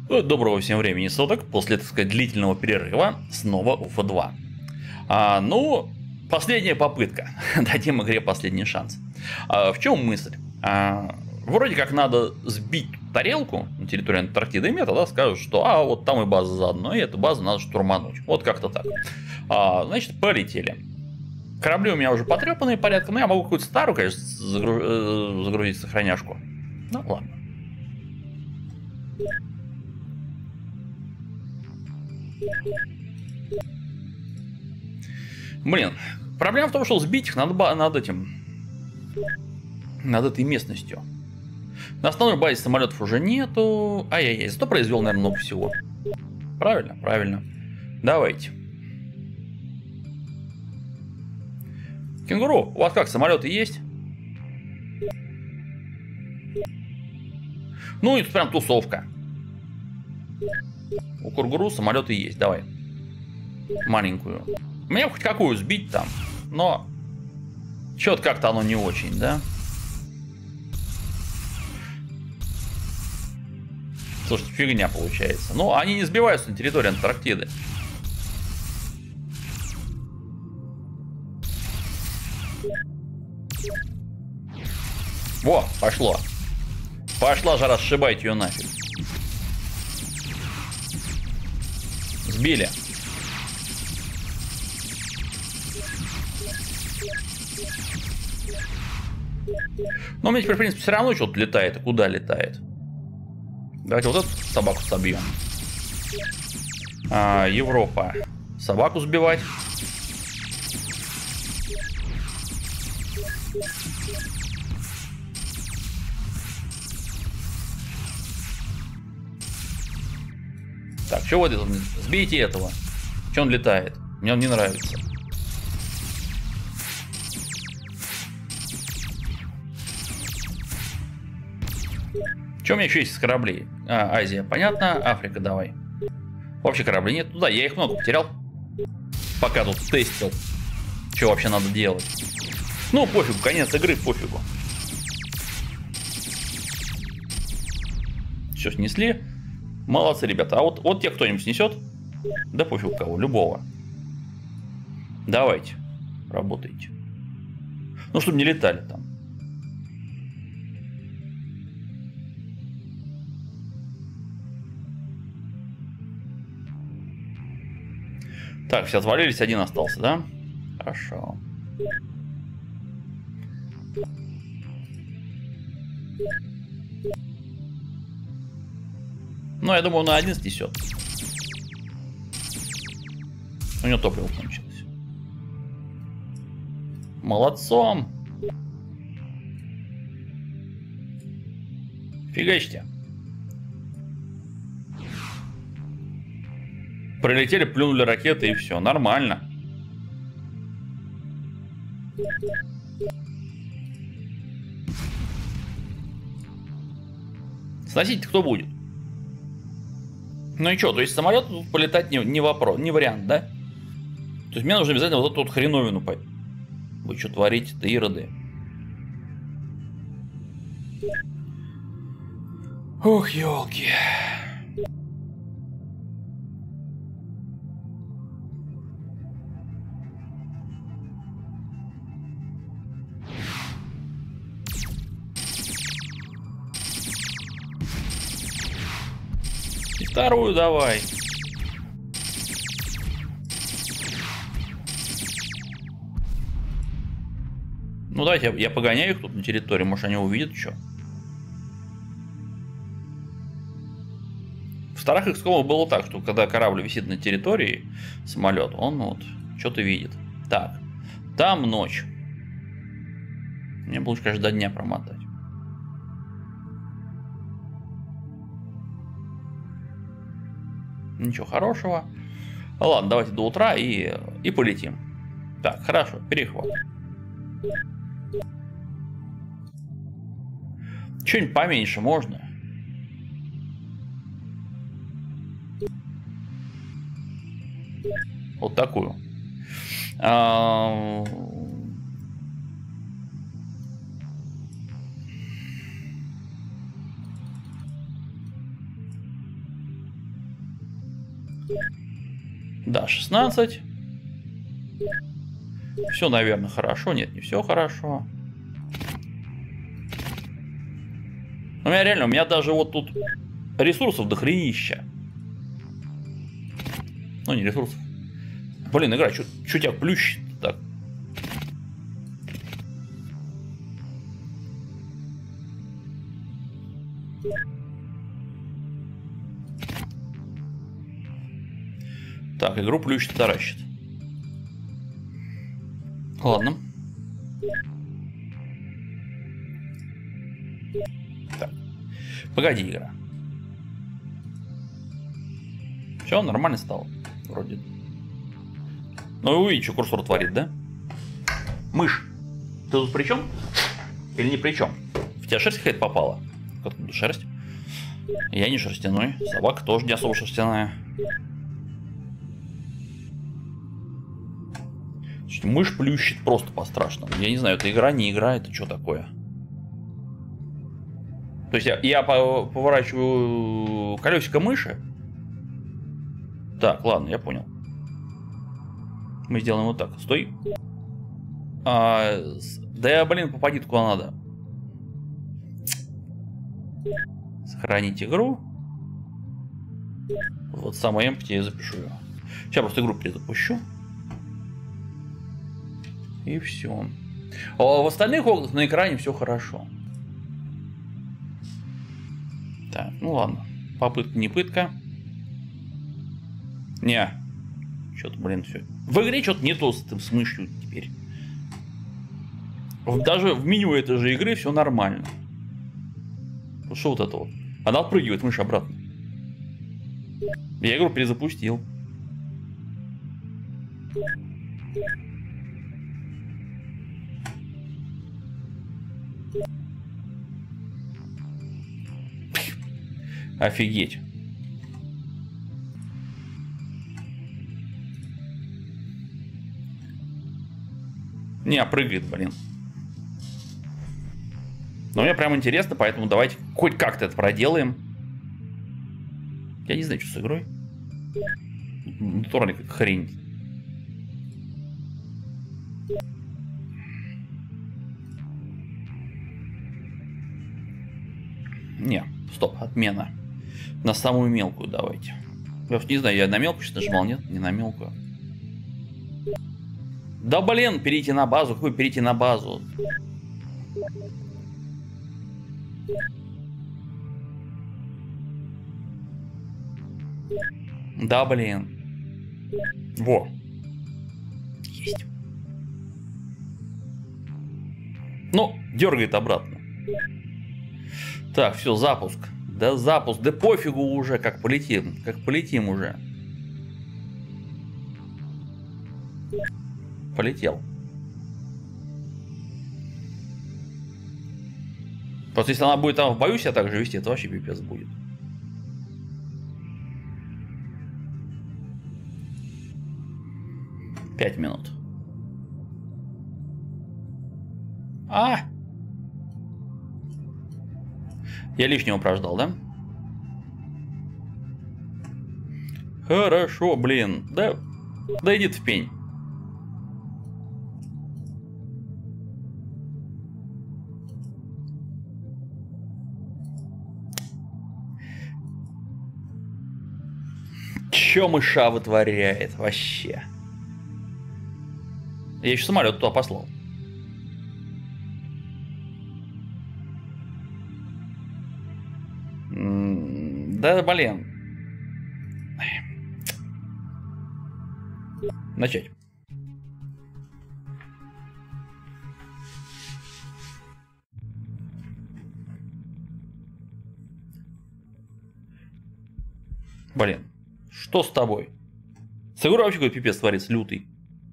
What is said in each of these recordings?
Доброго всем времени суток. После, так сказать, длительного перерыва снова УФ-2. Ну, последняя попытка. Дадим игре последний шанс. В чем мысль? Вроде как надо сбить тарелку на территории Антарктиды, и мне тогда скажут, что вот там и база заодно, и эту базу надо штурмануть. Вот как-то так. Значит, полетели. Корабли у меня уже потрепанные порядком, но я могу какую-то старую, конечно, загрузить в сохраняшку. Ну, ладно. Блин, проблема в том, что сбить их надо над этой местностью. На основной базе самолетов уже нету. Ай-яй-яй, зато произвел, наверное, много всего. Правильно, правильно. Давайте. Кенгуру, у вас как, самолеты есть? Ну, это прям тусовка. У Кургуру самолеты есть, давай. Маленькую. Мне хоть какую сбить там, но что-то как-то оно не очень, да? Слушайте, фигня получается. Ну, они не сбиваются на территории Антарктиды. Во, пошло. Пошла же, расшибайте ее нафиг. Сбили. Но у меня теперь, в принципе, все равно что-то летает. И куда летает? Давайте вот эту собаку собьем. Европа. Собаку сбивать. Так, что вот это? Сбейте этого. Че он летает? Мне он не нравится. Что у меня еще есть из кораблей? Азия, понятно. Африка, давай. Вообще кораблей нет. Ну да, я их много потерял. Пока тут тестил. Что вообще надо делать? Ну, пофигу, конец игры, пофигу. Все снесли. Молодцы, ребята. А вот тех кто-нибудь снесет? Да пофигу кого, любого. Давайте. Работайте. Ну, чтобы не летали там. Так, все отвалились, один остался, да? Хорошо. Ну, я думаю, он на один снесет. У него топливо кончилось. Молодцом. Фигачьте. Прилетели, плюнули ракеты и все. Нормально. Сносить кто будет? Ну и что, то есть самолет тут полетать не вопрос, не вариант, да? То есть мне нужно обязательно вот эту вот хреновину пойти. Вы что творите-то, ироды? Ох, елки. И вторую давай. Ну давайте я погоняю их тут на территории, может они увидят что. В старых XCOM было так, что когда корабль висит на территории, самолет, он вот что-то видит. Так, там ночь. Мне бы лучше, конечно, до дня промотать. Ничего хорошего. Ладно, давайте до утра и полетим. Так, хорошо, перехват. Что-нибудь поменьше можно? Вот такую. Да, 16. Все, наверное, хорошо. Нет, не все хорошо. У меня реально, у меня даже вот тут ресурсов дохренища. Ну, не ресурсов. Блин, игра, что тебя плющит так? Так, игру плющит и таращит. Ладно. Так. Погоди, игра. Все, нормально стало. Вроде. Ну, вы видите, что курсор творит, да? Мышь. Ты тут при чем? Или не при чем? В тебя шерсть какая-то попала? Откуда шерсть? Я не шерстяной. Собака тоже не особо шерстяная. Мышь плющит просто по-страшному. Я не знаю, это игра, не игра, это что такое? То есть я поворачиваю колесико мыши. Так, ладно, я понял. Мы сделаем вот так. Стой. Да, блин, попади куда надо. Сохранить игру. Вот самое empty я запишу ее. Сейчас просто игру перезапущу. И все. А в остальных окнах на экране все хорошо. Так, ну ладно. Попытка не пытка. Не. Что-то, блин, все. В игре что-то не то с этим, с мышью теперь. Даже в меню этой же игры все нормально. Что вот это вот? Она отпрыгивает мышь обратно. Я игру перезапустил. Офигеть. Не, прыгает, блин. Но мне прям интересно, поэтому давайте хоть как-то это проделаем. Я не знаю, что с игрой. Натурально как хрень. Не, стоп, отмена. На самую мелкую давайте. Я не знаю, я на мелкую сейчас нажимал, нет? Не на мелкую. Да блин, перейти на базу. Какой перейти на базу? Да блин. Во. Есть. Ну, дергает обратно. Так, все, запуск. Да запуск, да пофигу уже, как полетим уже. Полетел. Просто если она будет там в бою себя так же вести, это вообще пипец будет. Пять минут. Я лишнего прождал, да? Хорошо, блин. Да иди ты в пень. Чё мыша вытворяет вообще? Я еще самолет туда послал. Да, блин. Начать. Блин, что с тобой? С игрой вообще какой-то пипец творится, лютый.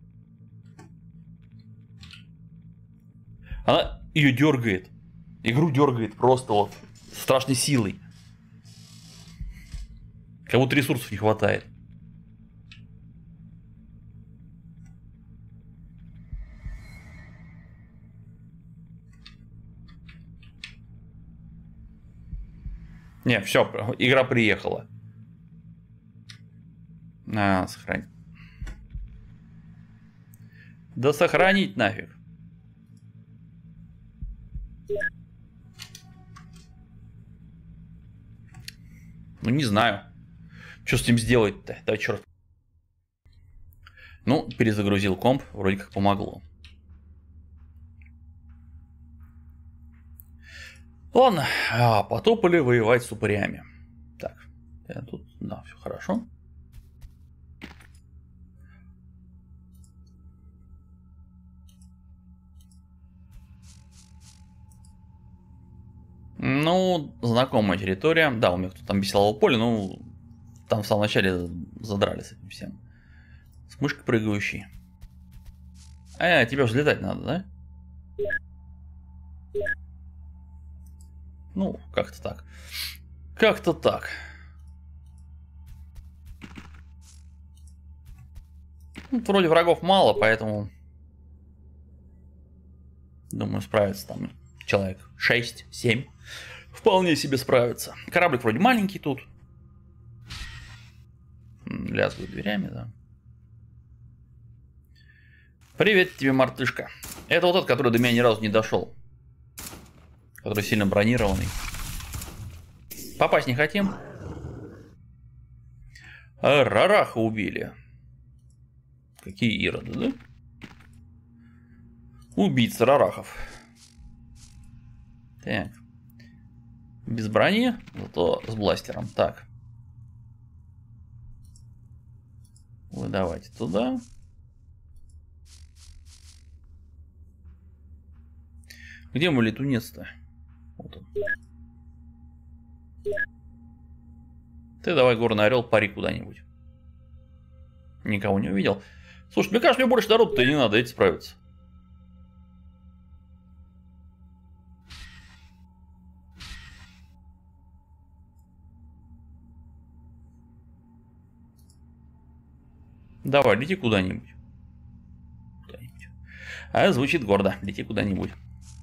Она ее дергает. Игру дергает просто вот страшной силой. Как будто ресурсов не хватает. Не, все, игра приехала. Сохранить. Да сохранить нафиг. Ну, не знаю. Что с ним сделать-то? Да, черт. Ну, перезагрузил комп, вроде как помогло. Ладно, потопали воевать с упырями. Так, тут, да, все хорошо. Ну, знакомая территория. Да, у меня кто-то там бесиловое поле, ну, там в самом начале задрали с этим всем. С мышкой прыгающей. Тебе взлетать надо, да? Ну, как-то так. Как-то так. Ну, вроде врагов мало, поэтому... Думаю, справится там человек 6-7. Вполне себе справится. Кораблик вроде маленький тут. Лязгают дверями, да. Привет тебе, мартышка. Это вот тот, который до меня ни разу не дошел. Который сильно бронированный. Попасть не хотим. Рараха убили. Какие ироды, да? Убийца рарахов. Так. Без брони, зато с бластером. Так. Вы давайте туда. Где мой летунец-то? Вот он. Ты давай, горный орел, пари куда-нибудь. Никого не увидел. Слушай, мне кажется, мне больше народу-то не надо, эти справятся. Давай, лети куда-нибудь. Звучит гордо. Лети куда-нибудь.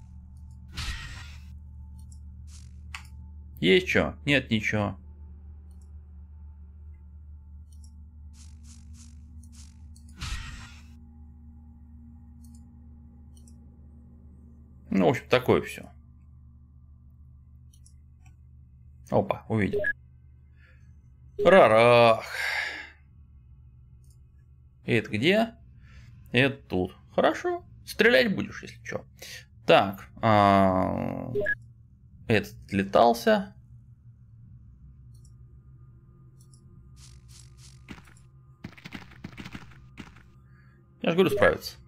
Есть что? Нет, ничего. Ну, в общем, такое все. Опа, увидел. Рарах. Это где? Это тут. Хорошо. Стрелять будешь, если что. Так. Этот летался. Я же говорю, справится.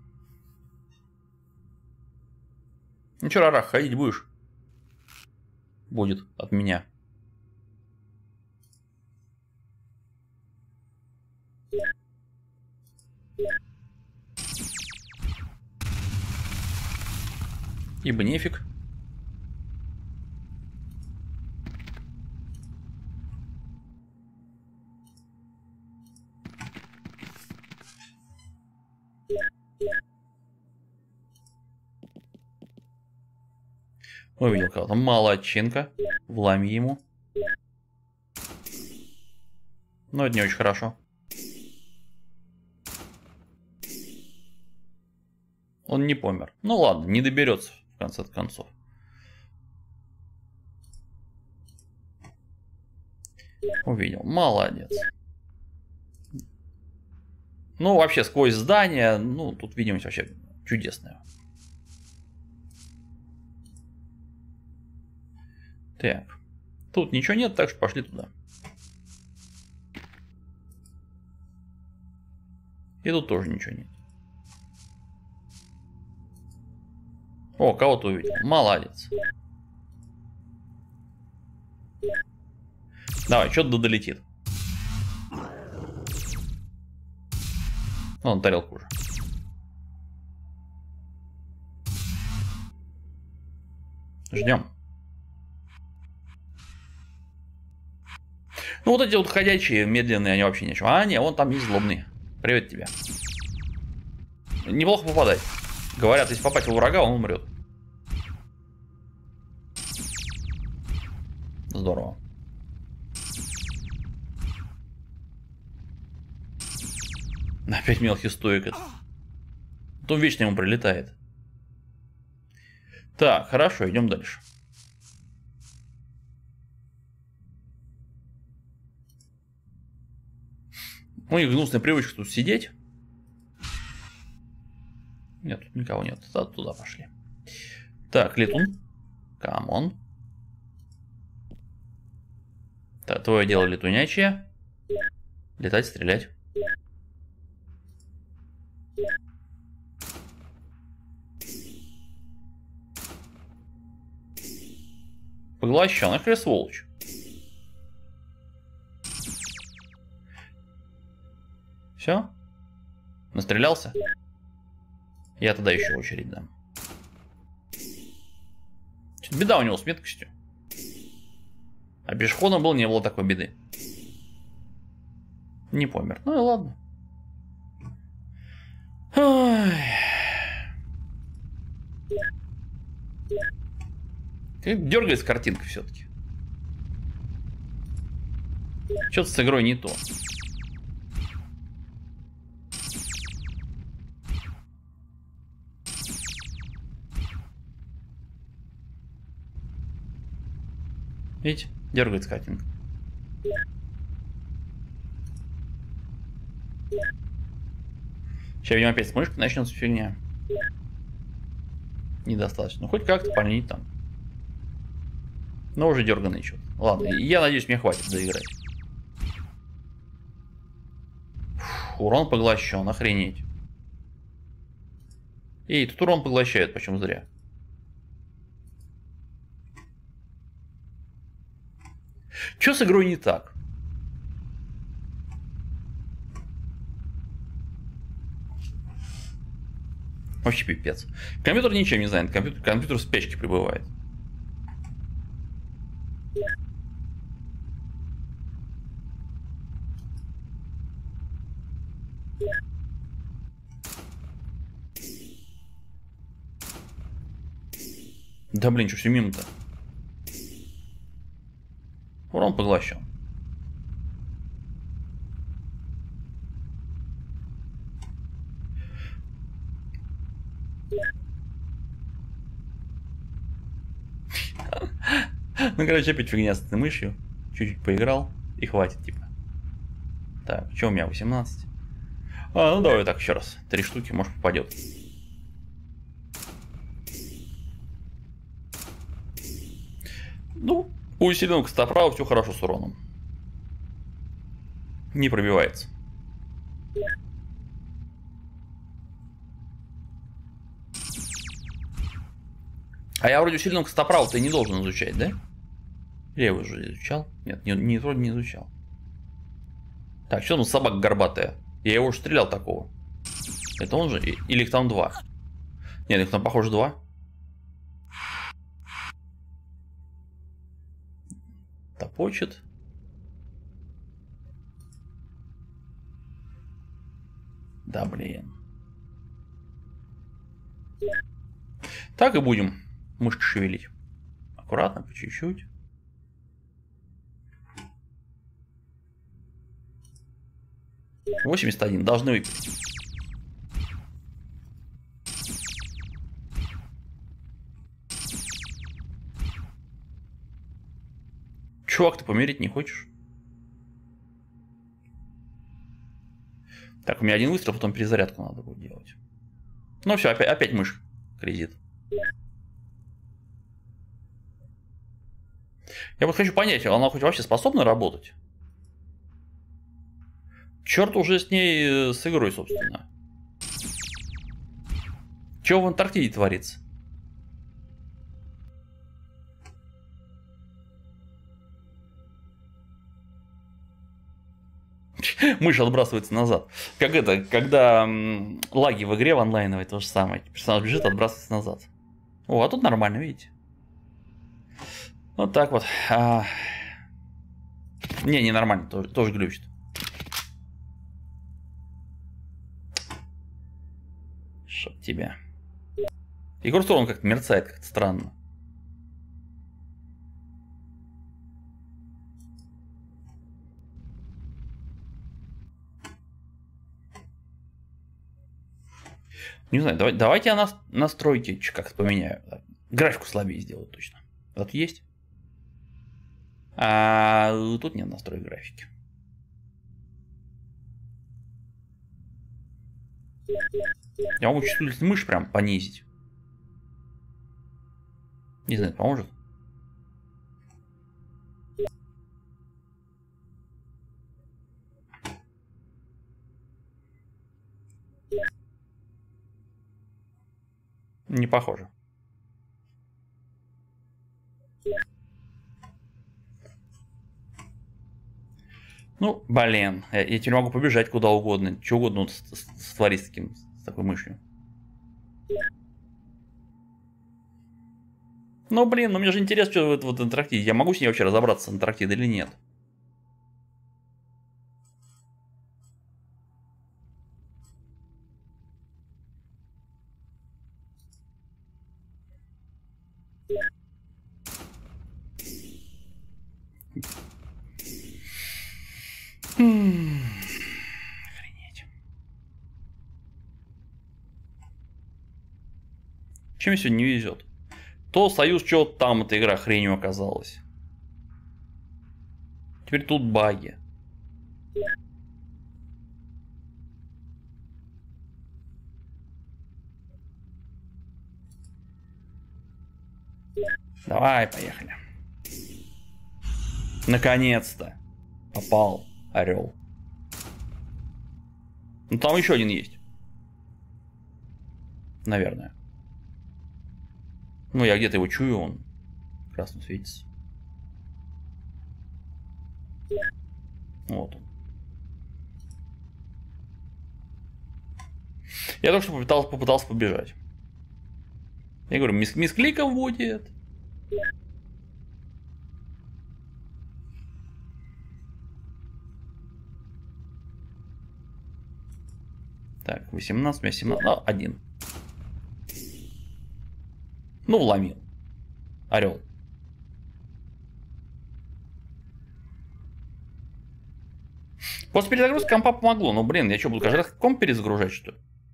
Ну что, Рарах, ходить будешь? Будет от меня. Ибо нефиг. Увидел кого-то. Молодчинка. Влами ему. Но это не очень хорошо. Он не помер. Ну ладно, не доберется в конце концов. Увидел. Молодец. Ну, вообще, сквозь здание, ну, тут видимость вообще чудесная. Так. Тут ничего нет, так что пошли туда. И тут тоже ничего нет. О, кого-то увидел. Молодец. Давай, что-то долетит. Вон тарелку уже. Ждем. Ну вот эти вот ходячие, медленные, они вообще ничего. А, не, вон там есть злобный. Привет тебе. Неплохо попадать. Говорят, если попасть во врага, он умрет. Здорово. Опять мелкий стоек. То вечно ему прилетает. Так, хорошо, идем дальше. У них гнусная привычка тут сидеть. Нет, тут никого нет. Туда пошли. Так, летун. Камон. Так, твое дело летунячье. Летать, стрелять. Поглощен, ах, сволочь. Все? Настрелялся? Я тогда еще очередь дам. Беда у него с меткостью. А пешеходом был, не было такой беды. Не помер. Ну и ладно. Ой. Дергается картинка все-таки. Что-то с игрой не то. Видите? Дергается картинка. Сейчас, видимо, опять с мышкой начнется фигня. Недостаточно. Ну, хоть как-то пальнить там. Но уже дерганый что-то. Ладно, я надеюсь, мне хватит доиграть. Фу, урон поглощен, охренеть. И тут урон поглощает, почему зря. Что с игрой не так? Вообще пипец. Компьютер ничем не занят, компьютер в спячке пребывает. Да блин, что все мимо-то? Урон поглощен. Ну, короче, опять фигня с этой мышью. Чуть-чуть поиграл и хватит, типа. Так, что у меня 18? А, ну давай так еще раз. 3 штуки, может, попадет. Ну, у усиленного костоправа все хорошо с уроном. Не пробивается. А я вроде усиленного костоправа ты не должен изучать, да? Я его уже изучал. Нет, вроде не изучал. Так, что там собака горбатая? Я его уже стрелял такого. Это он же? Или их там 2? Нет, их там, похоже, 2. Топочет. Да, блин. Так и будем мышки шевелить. Аккуратно, по чуть-чуть. $81 должны выпить. Чувак, ты помереть не хочешь? Так, у меня один выстрел, потом перезарядку надо будет делать. Ну все, опять мышь кредит. Я вот хочу понять, она хоть вообще способна работать? Черт уже с ней, с игрой, собственно. Чего в Антарктиде творится? Мышь отбрасывается назад. Как это, когда лаги в игре в онлайновой, то же самое. Персонаж бежит, отбрасывается назад. О, а тут нормально, видите? Вот так вот. Не нормально, тоже глючит. Чтоб тебя. И курсор он как-то мерцает, как-то странно. Не знаю, давайте я настройки как поменяю. Графику слабее сделаю точно. Вот есть. А тут нет настроек графики. Я могу чувствовать мышь прям понизить. Не знаю, поможет. Не похоже. Ну, блин, я теперь могу побежать куда угодно, что угодно вот створить с такой мышью. Ну, блин, ну мне же интересно, что вот Антарктиде. Я могу с ней вообще разобраться, с Антарктидой или нет? Охренеть. Чем сегодня не везет? То Союз, что там эта игра хренью оказалась. Теперь тут баги. Давай, поехали. Наконец-то. Попал орел. Ну там еще один есть. Наверное. Ну я где-то его чую, он красным светится. Вот он. Я только что попытался побежать. Я говорю, мискликов будет. Так, 18, у меня 17, а, 1. Ну, вломил. Орел. После перезагрузки компа помогло. Но, блин, я что, буду каждый раз комп перезагружать, что ли?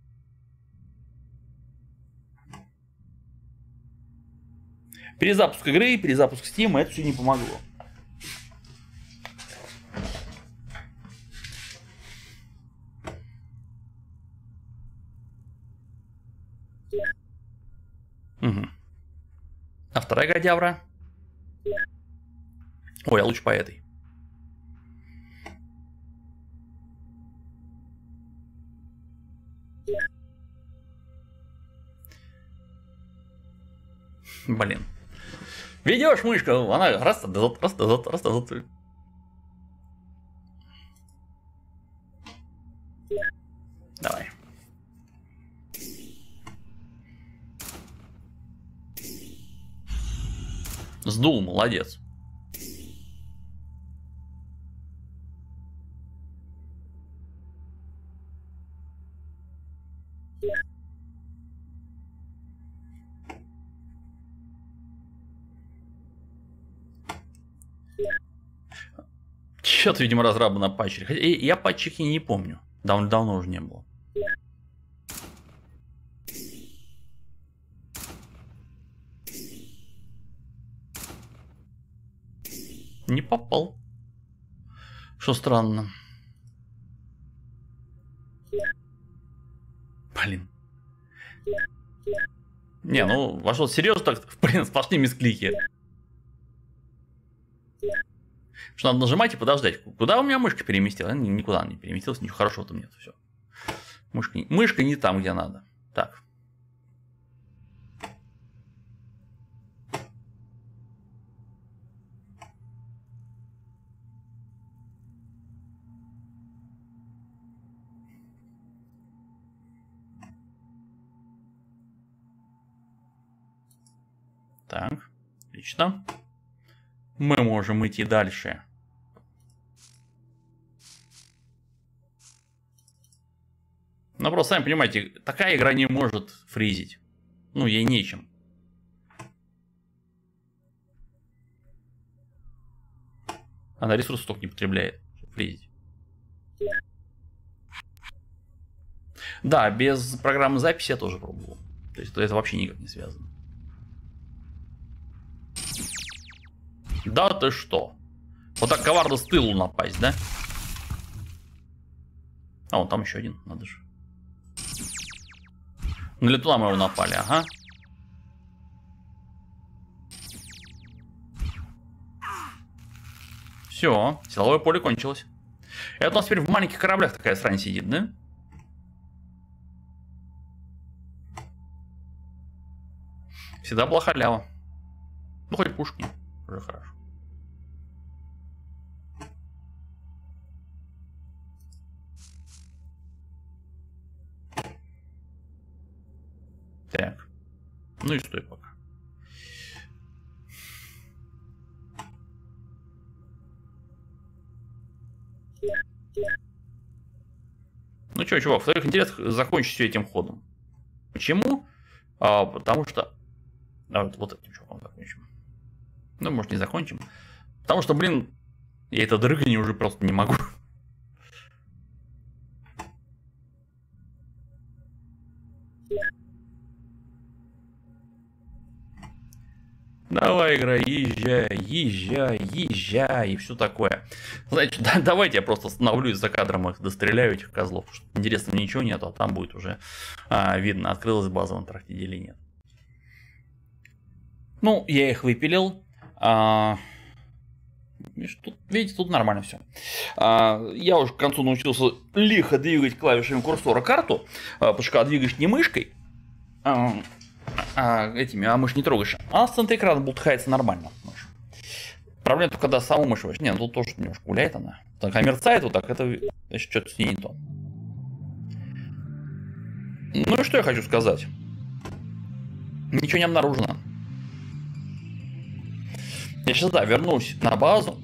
Перезапуск игры, перезапуск Steam, это все не помогло. Угу. А вторая гадявра? Ой, я лучше по этой. Блин. Ведешь мышку, она раз. Давай. Сдул, молодец. Чё-то, видимо, разраба на патчере. Хотя я патчики не помню. Давно уже не было. Не попал. Что странно. Блин. Не, ну, вошел серьезно так, блин, сплошные мисклики. Что надо нажимать и подождать. Куда у меня мышка переместилась? Никуда она не переместилась, ничего хорошего там нет. Все. Мышка не там, где надо. Так. Так, отлично. Мы можем идти дальше. Но просто, сами понимаете, такая игра не может фризить. Ну, ей нечем. Она ресурсов столько не потребляет, чтобы фризить. Да, без программы записи я тоже пробовал. То есть это вообще никак не связано. Да ты что? Вот так коварно с тылу напасть, да? А, вон там еще один, надо же. На летуна мы его напали, ага. Все, силовое поле кончилось. Это у нас теперь в маленьких кораблях такая срань сидит, да? Всегда была халява. Ну, хоть пушки. Уже хорошо. Так. Ну и стой пока. Ну что, чувак, в твоих интересах закончить все этим ходом. Почему? Потому что... вот этим чуваком закончим. Ну, может, не закончим. Потому что, блин, я это дрыгание уже просто не могу. Давай, игра, езжай, езжай, езжай и все такое. Значит, давайте я просто остановлюсь за кадром, их достреляю, этих козлов. Интересно, ничего нету, а там будет уже видно, открылась база в Антарктиде или нет. Ну, я их выпилил. Видите, тут нормально все. Я уже к концу научился лихо двигать клавишами курсора карту, потому что когда двигаешь не мышкой, мышь не трогаешь, а с центра экрана бултыхается нормально. Мышь. Проблема только, когда саму мышь возьмешь. Не, ну тут тоже немножко гуляет она. Так, а мерцает вот так, это значит, что-то с ней не то. Ну и что я хочу сказать? Ничего не обнаружено. Я сейчас, да, вернусь на базу.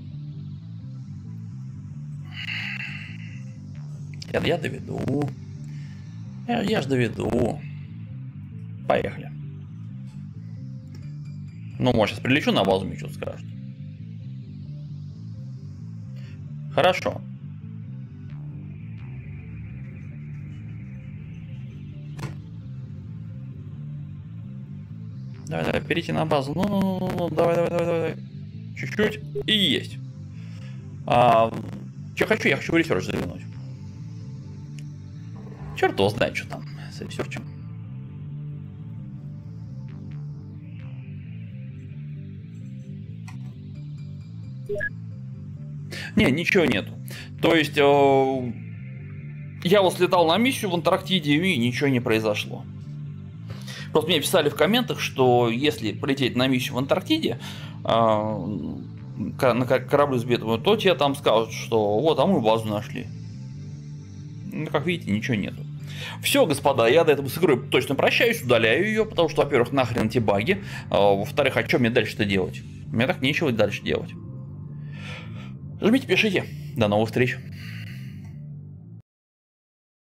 Я доведу. Я ж доведу. Поехали. Ну, может, сейчас прилечу на базу, мне что-то скажут. Хорошо. Давай, перейти на базу. Ну, давай. Чуть-чуть. И есть. Что хочу? Я хочу в ресерч заглянуть. Черт его знает, что там с ресерчем. Не, ничего нету. То есть, я вот слетал на миссию в Антарктиде, и ничего не произошло. Просто мне писали в комментах, что если полететь на миссию в Антарктиде, на кораблю с бедом, то тебе там скажут, что вот, а мы базу нашли. Ну, как видите, ничего нету. Все, господа, я до этого с игрой точно прощаюсь, удаляю ее, потому что, во-первых, нахрен эти баги, во-вторых, а что мне дальше-то делать? Мне так нечего дальше делать. Жмите, пишите. До новых встреч.